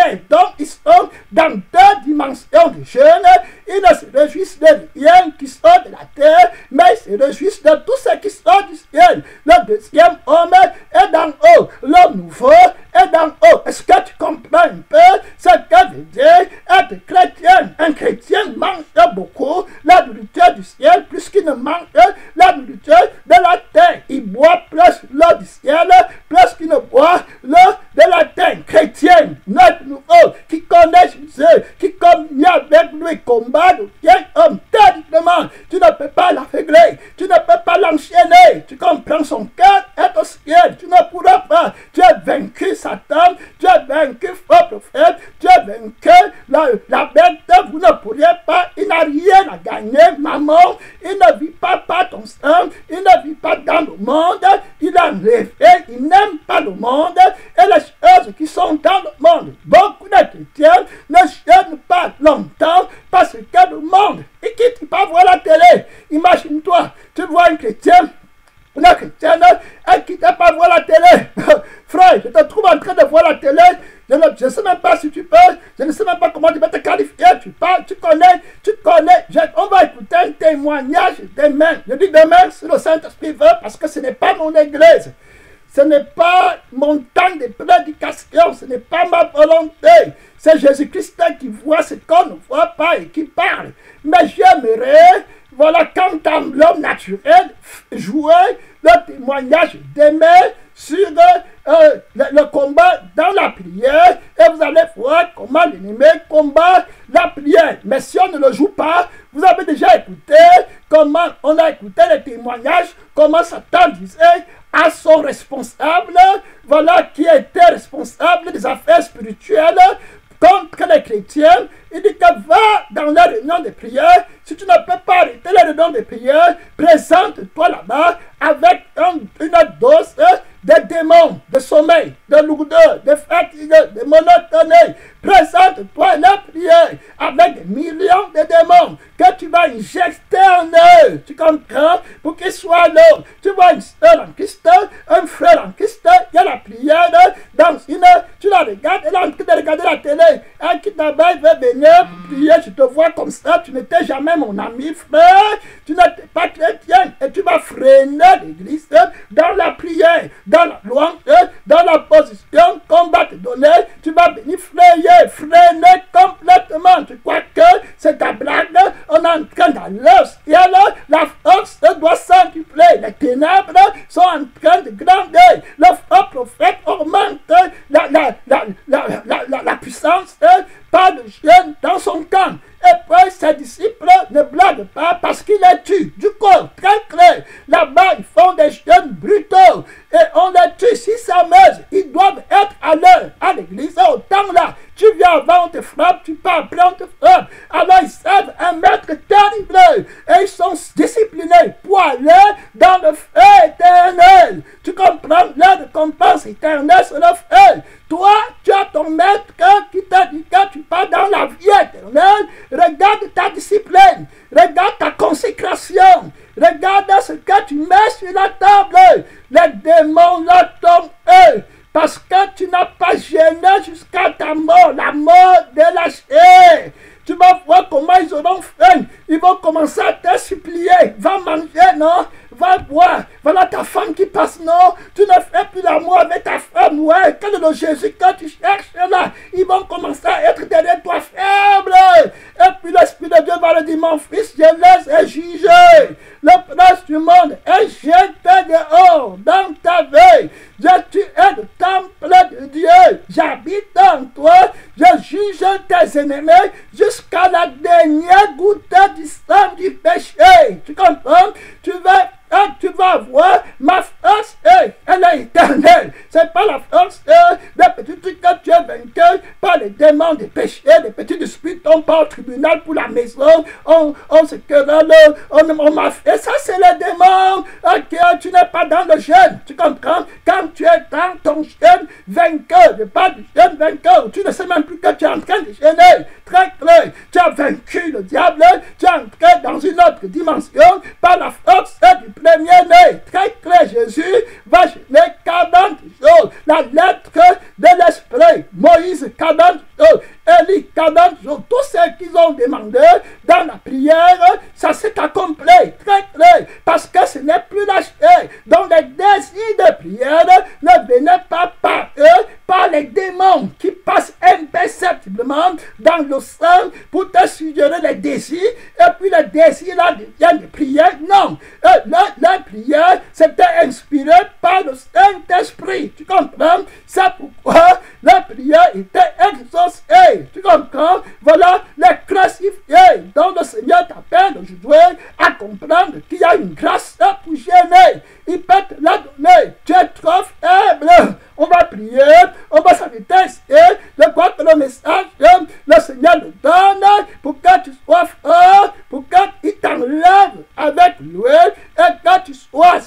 terre. Donc, ils sont dans deux dimensions de jeûne. Ils ne se réjouissent de rien qui sort de la terre, mais ils se réjouissent de tout ce qui sort du ciel. Le deuxième homme est d'en haut. L'homme nouveau est d'en haut. Est-ce que tu comprends un peu ce que veut dire être chrétien? Un chrétien mange beaucoup la nourriture du ciel plus qu'il ne mange la nourriture de la terre. Il boit plus l'eau du ciel plus qu'il ne boit l'eau de la terre. Chrétien, notre nouveau, qui connaît Jésus, qui communique avec lui, combat le vieil homme terriblement. Tu ne peux pas l'aveugler, tu ne peux pas l'enchaîner. Tu comprends, son cœur est au ciel. Tu ne pourras pas. Tu as vaincu Satan, tu as vaincu faux prophète, tu as vaincu la bête. Vous ne pourriez pas. Il n'a rien à gagner, maman. Il ne vit pas par ton sang, il ne vit pas dans le monde. Il a rêvé, il n'aime pas le monde et les choses qui sont dans le monde. Beaucoup de chrétiens ne jeûnent pas longtemps parce que le monde, et qui pas voir la télé. Imagine-toi, tu vois un chrétien, une chrétienne, et qui ne pas voir la télé. Frère, je te trouve en train de voir la télé. Je ne sais même pas si tu peux, je ne sais même pas comment tu vas te qualifier. Tu parles, tu connais. On va écouter un témoignage demain. Je dis demain, si le Saint-Esprit veut, parce que ce n'est pas mon église. Ce n'est pas mon temps de prédication, ce n'est pas ma volonté. C'est Jésus-Christ qui voit ce qu'on ne voit pas et qui parle. Mais j'aimerais, voilà, quand dans l'homme naturel, jouer le témoignage demain sur le combat dans la prière. Et vous allez voir comment l'ennemi combat la prière. Mais si on ne le joue pas, vous avez déjà écouté comment on a écouté les témoignages, comment Satan disait à son responsable, voilà, qui était responsable des affaires spirituelles contre les chrétiens. Il dit que va dans la réunion de prière. Si tu ne peux pas arrêter la réunion de prière, présente-toi là-bas avec une dose de démons, de sommeil, de lourdeur, de fatigue, de monotonie. Présente-toi à la prière avec des millions de démons que tu vas injecter en eux. Tu comprends? Pour qu'ils soient là. Tu vois une soeur en Christ, un frère en Christ, il y a la prière dans une. Tu la regardes, elle est en train de regarder la télé. Un qui d'abord veut venir pour prier, je te vois comme ça, tu n'étais jamais mon ami, frère. Tu n'étais pas chrétien et tu vas freiner l'église dans la prière, dans la louange, dans la position qu'on va te donner. Tu vas venir freiner complètement. Tu crois que c'est ta blague? On est en train d'aller au ciel, la force doit s'entupler. Les ténèbres sont en train de grandir. Le faux prophète augmente la puissance par le jeûne dans son camp. Et puis ses disciples ne blaguent pas parce qu'il les tue. Du coup, très clair, là-bas ils font des jeûnes brutaux et on les tue. S'ils s'amusent, ils doivent être à l'heure à l'église. Autant là, tu viens avant, on te frappe, tu pars après, on te frappe. Alors ils servent un maître terrible et ils sont disciplinés pour aller dans le feu éternel. Tu comprends? La récompense éternelle sur le feu. Toi, tu as ton maître qui t'a dit que tu pars dans la vie éternelle. Regarde ta discipline. Regarde ta consécration. Regarde ce que tu mets sur la table. Les démons là tombent eux. Parce que tu n'as pas gêné jusqu'à ta mort. La mort de la chair. Tu vas voir comment ils auront faim. Ils vont commencer à te supplier. Va manger, non? Va boire. Voilà ta femme qui passe, non? Tu ne fais plus l'amour avec ta femme, ouais. Quel est le Jésus que tu cherches là? Ils vont commencer à être derrière toi faible. Et puis l'Esprit de Dieu va le dire, mon fils, je les ai jugés. Le prince du monde est jeté dehors dans ta vie. Tu es le temple de Dieu. J'habite en toi. Je juge tes ennemis jusqu'à la dernière goutte du sang du péché. Tu comprends? Tu vas voir ma force, elle est éternelle. C'est pas la force des petits trucs que tu es vaincu par les démons des péchés, des petits disputes. On part au tribunal pour la maison, on se querelle, on m'a fait. Ça, c'est les démons. Ok, tu n'es pas dans le jeûne. Tu comprends? Quand tu es dans ton jeûne vainqueur, je parle du jeûne vainqueur, tu ne sais même plus que tu es en train de jeûner. très clair. Tu as vaincu le diable, tu es entré dans une autre dimension par la force du premier-né. Très clair, Jésus va gêner 40 jours. La lettre de l'esprit, Moïse 40 jours, Élie 40 jours, tout ce qu'ils ont demandé dans la prière, ça s'est accompli. Très clair, parce que ce n'est plus la chair. Donc les désirs de prière ne venaient pas par eux, par les démons qui passent imperceptiblement dans le sang pour te suggérer les désirs, et puis les désirs là deviennent des prières. Non, la prière c'était inspiré par le Saint-Esprit. Tu comprends? C'est pourquoi la prière était exaucée. Tu comprends? Voilà les crucifiés. Donc le Seigneur t'appelle aujourd'hui à comprendre qu'il y a une grâce pour gêner. Il peut te la donner. Tu es trop faible. On va prier, on va s'arrêter ici. Je crois que le message, le Seigneur le donne pour que tu sois fort, pour qu'il t'enlève avec lui et que tu sois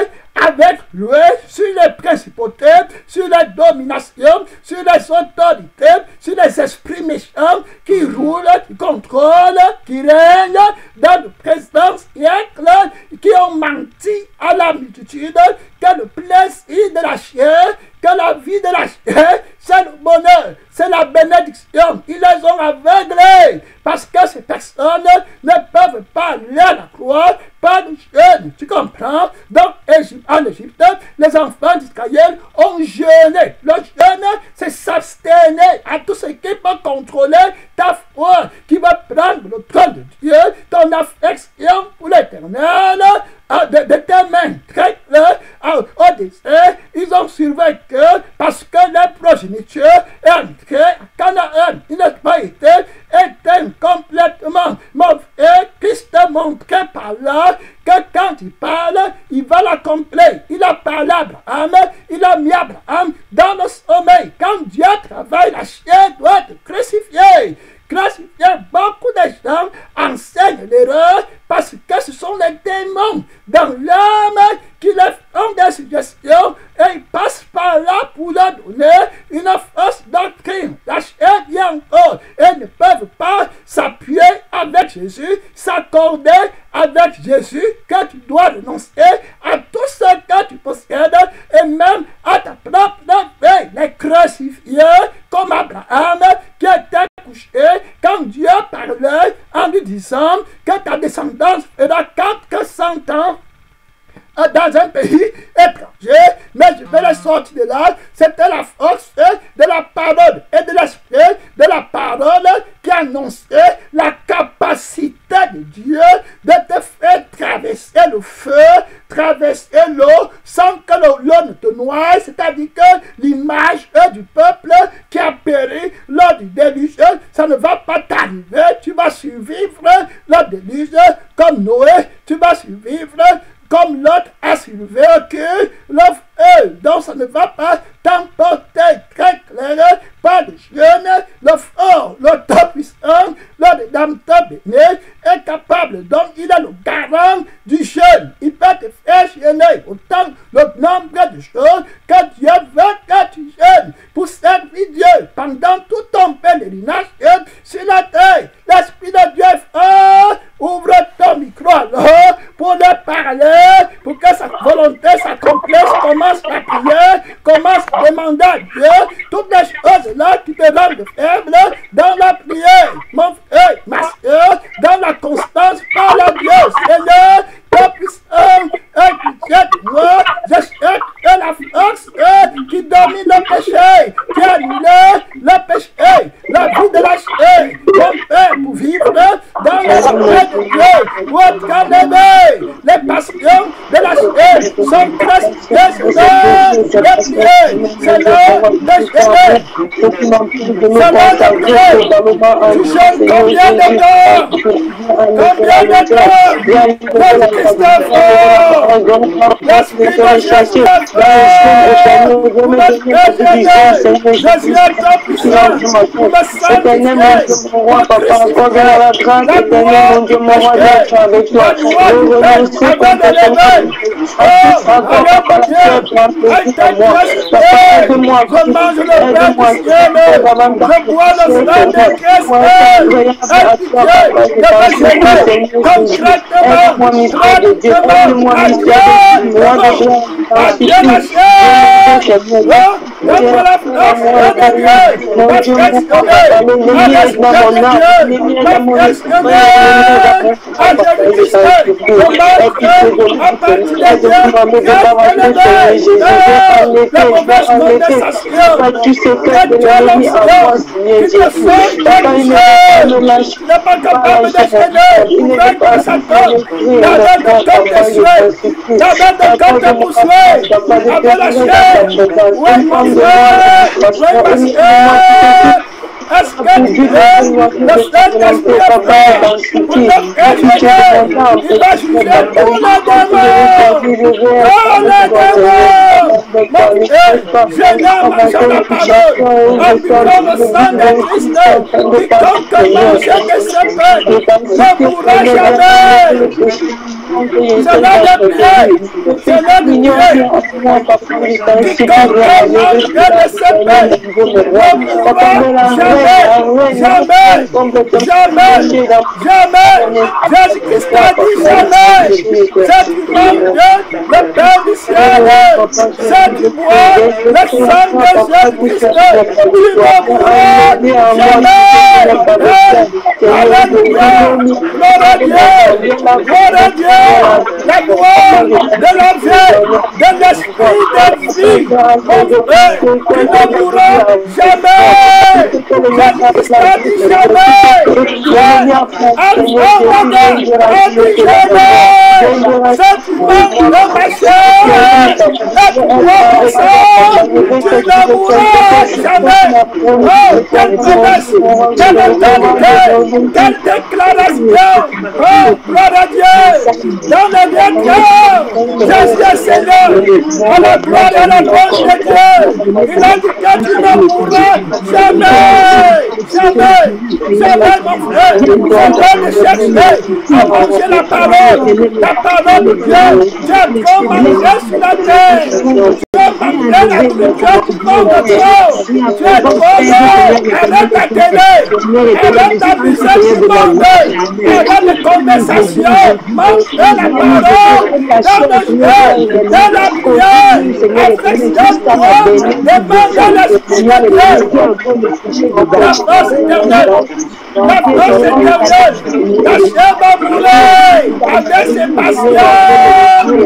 avec lui sur les principautés, sur les dominations, sur les autorités, sur les esprits méchants qui roulent, qui contrôlent, qui règnent dans le présent siècle, qui ont menti à la multitude, que le plaisir de la chair, que la vie de la chair, c'est le bonheur, c'est la bénédiction. Ils les ont aveuglés parce que ces personnes ne peuvent pas aller à la croix par le jeûne. Tu comprends? Donc, en Égypte, les enfants d'Israël ont jeûné. Le jeûne, c'est s'abstenir à tout ce qui peut contrôler ta foi, qui va prendre le trône de Dieu, ton affection pour l'éternel, de tes mains très claires au désert. Ils ont survécu parce que leur progéniture est entrée à Canaan. Ils n'ont pas été éteints complètement. Mon frère, Christ montrait par là que quand il parle, il va l'accomplir. Il a parlé à Abraham, il a mis Abraham dans le sommeil. Quand Dieu travaille, la chair doit être crucifiée. Beaucoup de gens enseignent l'erreur parce que ce sont les démons dans l'âme qui leur font des suggestions et ils passent par là pour leur donner une fausse doctrine. La chair vient encore et ils ne peuvent pas s'appuyer avec Jésus, s'accorder avec Jésus, que tu dois renoncer à tout ce que tu possèdes et même à ta propre vie. Les crucifiés comme Abraham qui était couché quand Dieu parlait en lui disant que ta descendance fera 400 ans dans un pays étranger, mais je vais les sortir de là. C'était la force de la parole et de l'esprit de la parole qui annonçait la capacité de Dieu de te faire traverser le feu, traverser l'eau sans que l'eau ne te noie, c'est-à-dire que l'image du peuple qui a péri lors du déluge, ça ne va pas t'arriver. Tu vas survivre lors du déluge comme Noé, tu vas survivre comme l'autre a survécu le feu. Donc ça ne va pas t'emporter. Très clair, pas de jeûne, le fort, le tout-puissant, le Rédempteur béni est capable. Donc il est le garant du jeûne. Il peut te faire jeûner autant le nombre de choses que Dieu veut que tu jeûnes pour servir Dieu pendant tout ton pèlerinage sur la terre. L'Esprit de Dieu est fort. Ouvre ton micro alors pour leur parler, pour que sa volonté s'accomplisse. Commence la prière, commence à demander à Dieu toutes les choses là qui te rendent faible dans la prière. Mon frère, ma soeur, dans la constance, parle à Dieu. Seigneur, que puissant et pitié de moi, je sais que la force qui domine le péché, qui annule le péché, la vie de la chair, mon Père, pour vivre dans l'esprit de Dieu, pour calmer les passions de la chair, sont crucifiées sur les pieds, c'est l'heure de gêner, c'est l'heure de prier. Tu chantes combien de temps? Combien de temps? Christophe, l'esprit de Christophe, Jésus est ton puissant, pour me sanctifier, pour crucifier, la gloire du Oh, alors mon Dieu, je mange le pain du ordonne, je bois le sang de Christ, et pitié de me gêner concrètement, pratiquement, à Dieu la chair, donne la force de Dieu, va questionner, à l'esprit de Dieu, va questionner, à Jésus-Christ, le maître, à partir de Dieu, la mauvaise condensation, que Dieu l'observe, qui te sauve d'origine, tu n'es pas capable de gêner, pour vaincre Satan, t'avais de comme des souhaits, t'avais de comme des poussées, avec la chair, oui mon frère, oui ma soeur, est-ce que tu es le Saint-Esprit est prêt pour te faire gêner? Il va juger tous les démons, mon Dieu, Seigneur, mangeant la parole, en buvant le sang de Christ, quiconque mange de ses pains ne mourra jamais. C'est l'heure de prier, c'est l'heure de prier. Quiconque mange de ses pains ne mourra jamais, jamais, jamais, jamais. Jésus-Christ a dit jamais. C'est du nom de le Père du ciel, c'est du bois, le sang de Jésus-Christ, tu ne mourras jamais. Alléluia, gloire à Dieu, gloire à Dieu. La gloire de la vie, de l'esprit de vie, mon frère, tu ne mourras jamais. Jésus-Christ a dit jamais. C'est du monde de ma chair. Et pour ça, tu ne mourras jamais. Oh, quelle promesse, quelle autorité, quelle déclaration. Oh, gloire à Dieu. Dans le bien cœur, Jésus est Seigneur, à la gloire et à la gloire de Dieu. Il a dit que tu ne mourras jamais, jamais, jamais, mon frère. C'est l'heure de chercher à manger la parole de Dieu. Dieu est trop marché sur la terre. Dieu m'a la culture du monde de toi. Tu es trop long, arrête ta télé, arrête d'abuser du monde, arrête de conversation, mange la parole, dans le jeu, dans la prière, affectionne-toi, demande à l'esprit de Dieu. La force éternelle, la force éternelle, la chair va brûler avec ses passions.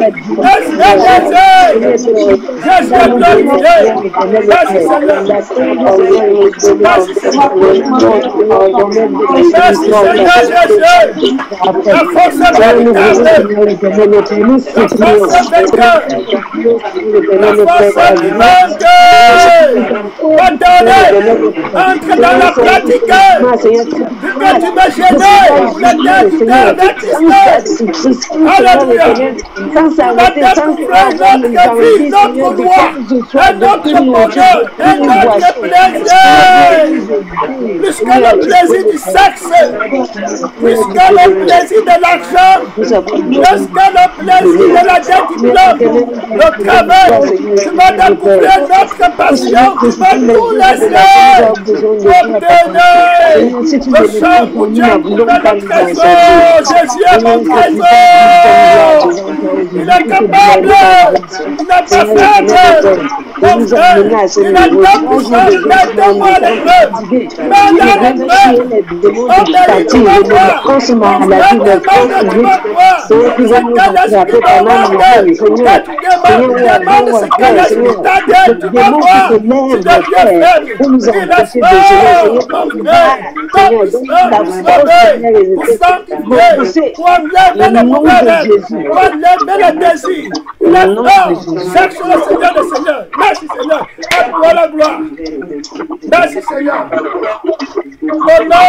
Jésus est glorifié. Merci Seigneur. Merci Seigneur. Merci Seigneur Jésus. La force est véritable. La force est vainqueur. La force est vivante. Pardonnez. Entre dans la pratique. Vu que tu m'as gêné pour l'éternité avec Christ. Alléluia. Tu vas découvrir notre vie, notre loi, et notre bonheur, et notre plaisir. Plus que le plaisir du sexe, plus que le plaisir de l'argent, plus que le plaisir de la dette diplôme, le travail. Tu vas découvrir notre passion, tu vas tout laisser. Obtenez le sang pour Dieu, notre trésor. Jésus est mon trésor. Il est capable, il n'est pas faible. Mon frère, il est tout puissant, mettez-moi l'épreuve. Mais dans l'épreuve, on mérite de ma foi. Mon frère, demande de ma foi. C'est quel esprit demande. Demande ce que l'esprit t'a dit, tu vas voir. Tu deviens faible. Il est fort, mon frère. Ton puissant pour sauver, pour sanctifier, pour enlever les mauvais rêves, pour enlever les désirs. Il est fort. Cherche le Seigneur des Seigneurs. Merci Seigneur. À toi la gloire. Merci Seigneur. Au nom.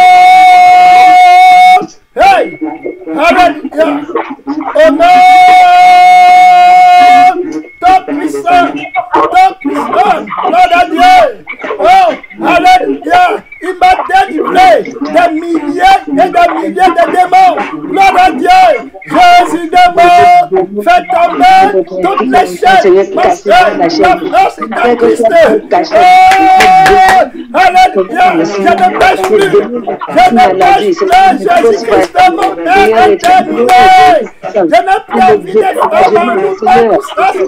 Hey! Alléluia. Au nom. Ton puissant. Ton puissant. Gloire à Dieu. Oh, alléluia. Il m'a délivré des milliers et des milliers de démons. Gloire à Dieu. Jésus de mort, fais tomber toutes les chaînes. Ma soeur, la force est en Christ. Oh, alléluia. Je ne pêche plus. Je ne pêche plus. Jésus-Christ, mon Père est terminé. Je n'ai plus envie de faire ma loupe.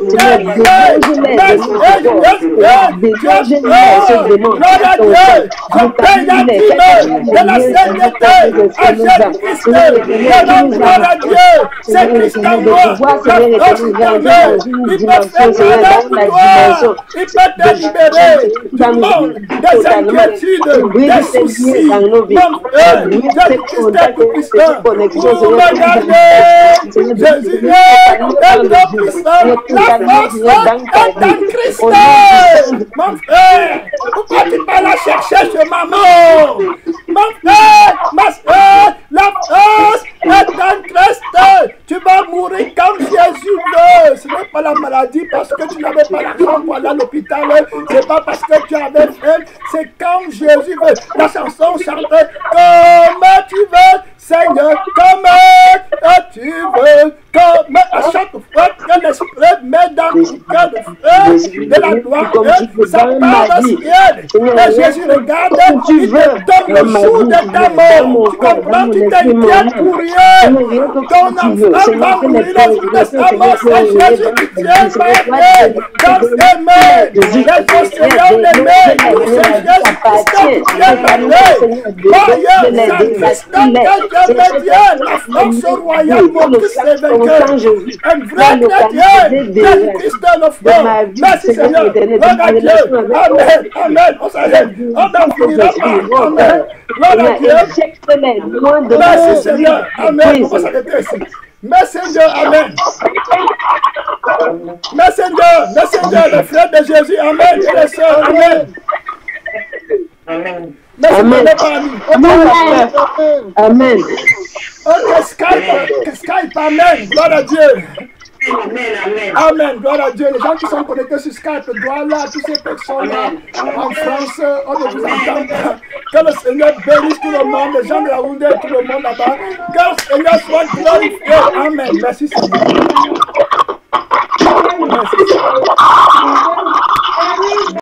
Gloire à Dieu. Je paye la dîme de la sainteté à Jésus-Christ. Gloire à Dieu. C'est Christ en moi. La force est en moi. Il peut faire mal pour toi. Il peut te libérer du monde, des inquiétudes, des soucis. Mon frère, Jésus-Christ est tout puissant. Vous regardez, Jésus est tout puissant. La force est en Christ. Mon frère, pourquoi tu vas la chercher chez maman? Mon frère, ma soeur, la force est en Christ. Tu vas mourir comme Jésus veut. Ce n'est pas la maladie parce que tu n'avais pas l'argent pour aller à l'hôpital. Ce n'est pas parce que tu avais faim. C'est comme Jésus veut. La chanson chantait comme tu veux, Seigneur, comme tu veux. Comme à chaque fois que l'Esprit met dans ton cœur de la gloire, ça part au ciel. Et Jésus regarde, il te donne le jour de ta mort. Tu comprends, tu t'inquiètes pour rien. Ton enfant va mourir le jour de sa mort. C'est Jésus qui tient ma main dans ses mains. Les océans, les mers, c'est Jésus qui tient ma main. Voyons, c'est Christ qui médiane la force royale, mon Christ est vainqueur. Un vrai chrétien, Jésus-Christ le frère. Merci Seigneur. Gloire à Dieu. Amen. Amen. On s'arrête. On en finira pas. Amen. Gloire à Dieu. Merci Seigneur. Amen. On va s'arrêter ici. Messenger, Amen. Messenger, le frère de Jésus, Amen. Et les sœurs, Amen. Amen. Amen. Ok, Skype, Amen. Gloire à Dieu. Amen, gloire à Dieu. Les gens qui sont connectés sur Skype, gloire là, toutes ces personnes-là en France, on ne vous entend pas. Que le Seigneur bénisse tout le monde, les gens de la Houndé, tout le monde là-bas. Que le Seigneur soit glorifié. Amen. Merci Seigneur.